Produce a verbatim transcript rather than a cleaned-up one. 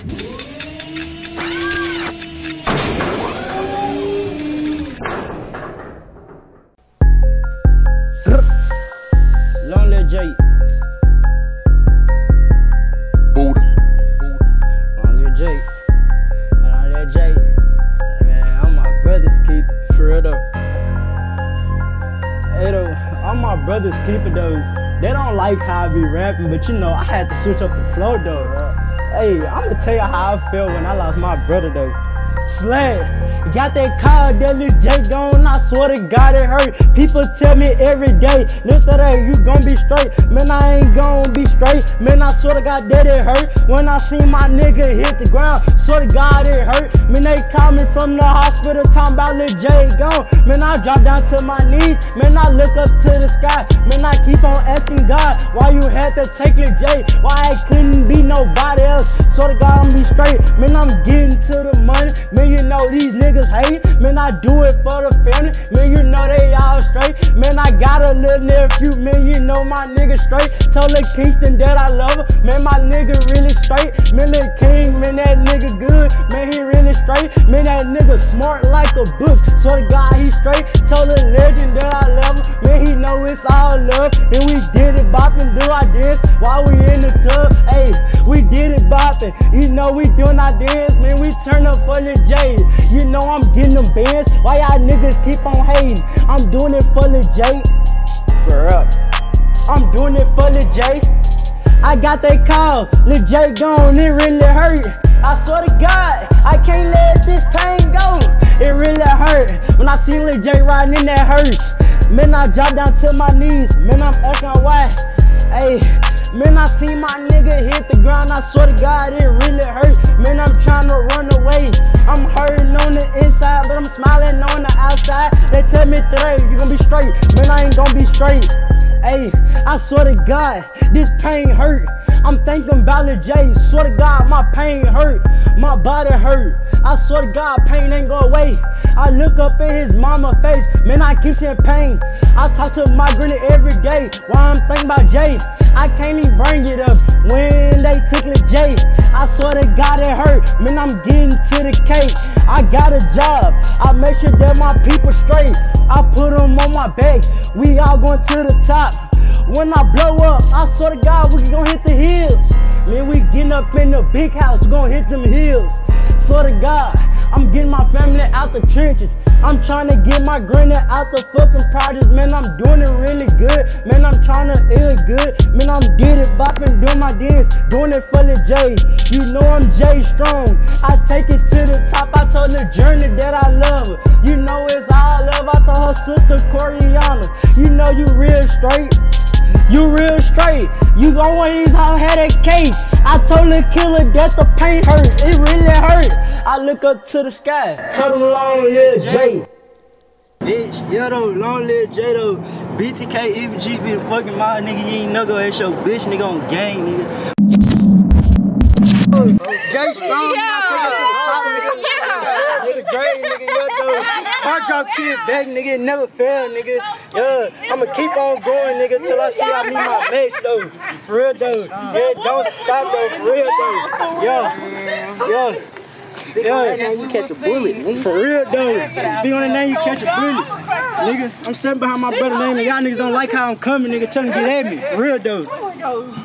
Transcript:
Long live Jay. Buddha. Long live Jay. Long live Jay. Man, I'm my brother's keeper. For real though. Hey though, I'm my brother's keeper though. They don't like how I be rapping, but you know, I had to switch up the flow though. Hey, I'ma tell you how I felt when I lost my brother though. Slay. Got that car, that little J gone, I swear to God it hurt. People tell me every day, listen to that, you gon' be straight. Man, I ain't gon' be straight. Man, I swear to God that it hurt. When I seen my nigga hit the ground, swear to God it hurt. Man, they call me from the hospital, talking about little J gone. Man, I drop down to my knees. Man, I look up to the sky. Man, I keep on asking God, why you had to take little J? Why I couldn't be nobody else? Swear to God I'm be straight. Man, I'm getting to the money. Man, you know these niggas hate. Man, I do it for the family. Man, you know they all straight. Man, I got a little nephew. Man, you know my nigga straight. Tell Lil Kingston that I love her. Man, my nigga really straight. Man, Lil King, man, that nigga good. Man, he really straight. Man, that nigga smart like a book. Swear to God, he straight. Tell the legend that I love him. Man, he know it's all love. And we did it bopping, do our dance while we in the tub. Hey, we did it bopping. You know we doing our dance. Man, we turn up for the J. You know I'm getting them bands. Why y'all niggas keep on hating? I'm doing it for the J. For real. I'm doing it for the J. I got that call, Lil J gone, it really hurt. I swear to God, I can't let this pain go. It really hurt. When I see Lil J riding in, that hurts. Man, I drop down to my knees. Man, I'm asking why. Hey. Man, I see my nigga hit the ground, I swear to God, it really hurt. Man, I'm trying to run away. I'm hurting on the inside, but I'm smiling on the outside. They tell me today, you gon' be straight. Man, I ain't gon' be straight. Hey, I swear to God, this pain hurt. I'm thinking about Lil J, swear to God, my pain hurt. My body hurt. I swear to God, pain ain't go away. I look up in his mama face, man, I keep seeing pain. I talk to my granny every day while I'm thinking about Jay. I can't even bring it up when they took Lil J. I swear to God it hurt. Man, I'm getting to the cake. I got a job. I make sure that my people straight. I put them on my back. We all going to the top. When I blow up, I swear to God we gon' hit the hills. Man, we getting up in the big house, we gon' hit them hills. Swear to God, I'm getting my family out the trenches. I'm trying to get my granny out the fucking projects. Man, I'm doing it really good. Man, I'm trying to eat good. Man, I'm get it bopping, doing my dance, doing it for the J. You know I'm Jaystrong. I take it to the top. I told the journey that I love her. You know it's all love. I told her sister Coriana. You know you real straight. You real straight. You gon' want these how had a cake. I told the killer that the pain hurt. It really hurt. I look up to the sky. Tell them long live J. Bitch, yeah though, long live J though. B T K, E V G be the fucking mob, nigga. You ain't no go at your bitch, nigga, on gang, nigga. Jaystrong, yeah. I take it to the top, nigga. Yeah. To the grave, nigga, yeah though. Heartdrop kid back, nigga, it never fail, nigga. Yeah, I'ma keep on going, nigga, till I see I meet my match though. For real though. Yeah, don't stop though, for real though. Yeah, yeah. Speak yeah. on that name, you catch a bullet, nigga. For real though. Speak on that name, you catch a bullet. Nigga, I'm standing behind my brother's name and y'all niggas don't like how I'm coming, nigga. Tell him to get at me. For real though.